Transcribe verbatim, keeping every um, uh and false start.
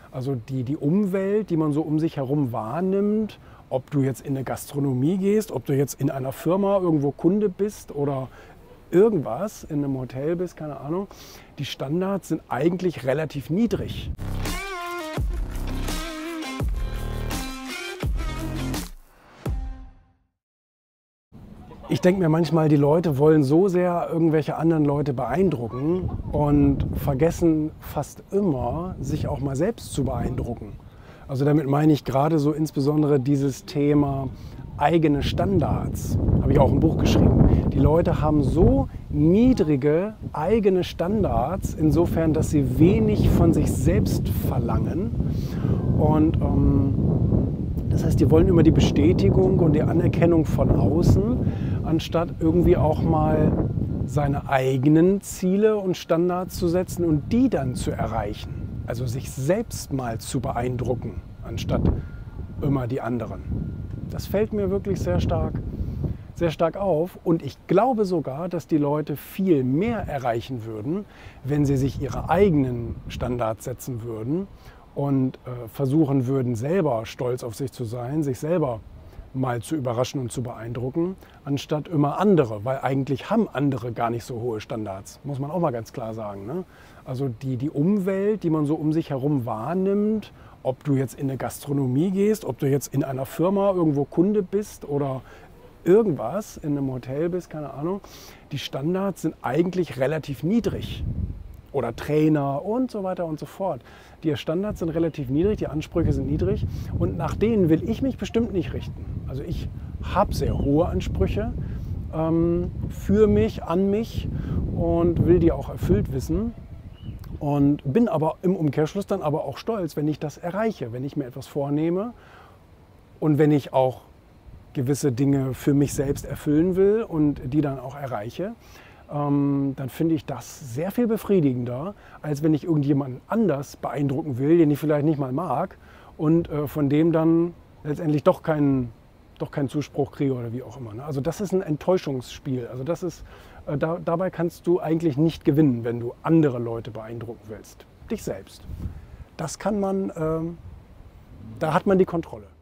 Also die, die Umwelt, die man so um sich herum wahrnimmt, ob du jetzt in eine Gastronomie gehst, ob du jetzt in einer Firma irgendwo Kunde bist oder irgendwas, in einem Hotel bist, keine Ahnung, die Standards sind eigentlich relativ niedrig. Ich denke mir manchmal, die Leute wollen so sehr irgendwelche anderen Leute beeindrucken und vergessen fast immer, sich auch mal selbst zu beeindrucken. Also damit meine ich gerade so insbesondere dieses Thema eigene Standards. Habe ich auch ein Buch geschrieben. Die Leute haben so niedrige eigene Standards, insofern, dass sie wenig von sich selbst verlangen. Und ähm, das heißt, die wollen immer die Bestätigung und die Anerkennung von außen, anstatt irgendwie auch mal seine eigenen Ziele und Standards zu setzen und die dann zu erreichen. Also sich selbst mal zu beeindrucken, anstatt immer die anderen. Das fällt mir wirklich sehr stark, sehr stark auf. Und ich glaube sogar, dass die Leute viel mehr erreichen würden, wenn sie sich ihre eigenen Standards setzen würden und äh, versuchen würden, selber stolz auf sich zu sein, sich selber mal zu überraschen und zu beeindrucken, anstatt immer andere, weil eigentlich haben andere gar nicht so hohe Standards, muss man auch mal ganz klar sagen, ne? Also die, die Umwelt, die man so um sich herum wahrnimmt, ob du jetzt in eine Gastronomie gehst, ob du jetzt in einer Firma irgendwo Kunde bist oder irgendwas, in einem Hotel bist, keine Ahnung, die Standards sind eigentlich relativ niedrig. Oder Trainer und so weiter und so fort. Die Standards sind relativ niedrig, die Ansprüche sind niedrig und nach denen will ich mich bestimmt nicht richten. Also ich habe sehr hohe Ansprüche ähm, für mich, an mich und will die auch erfüllt wissen und bin aber im Umkehrschluss dann aber auch stolz, wenn ich das erreiche, wenn ich mir etwas vornehme und wenn ich auch gewisse Dinge für mich selbst erfüllen will und die dann auch erreiche. Ähm, dann finde ich das sehr viel befriedigender, als wenn ich irgendjemanden anders beeindrucken will, den ich vielleicht nicht mal mag und äh, von dem dann letztendlich doch keinen, doch keinen Zuspruch kriege oder wie auch immer. Ne? Also das ist ein Enttäuschungsspiel. Also das ist, äh, da, dabei kannst du eigentlich nicht gewinnen, wenn du andere Leute beeindrucken willst. Dich selbst. Das kann man, äh, da hat man die Kontrolle.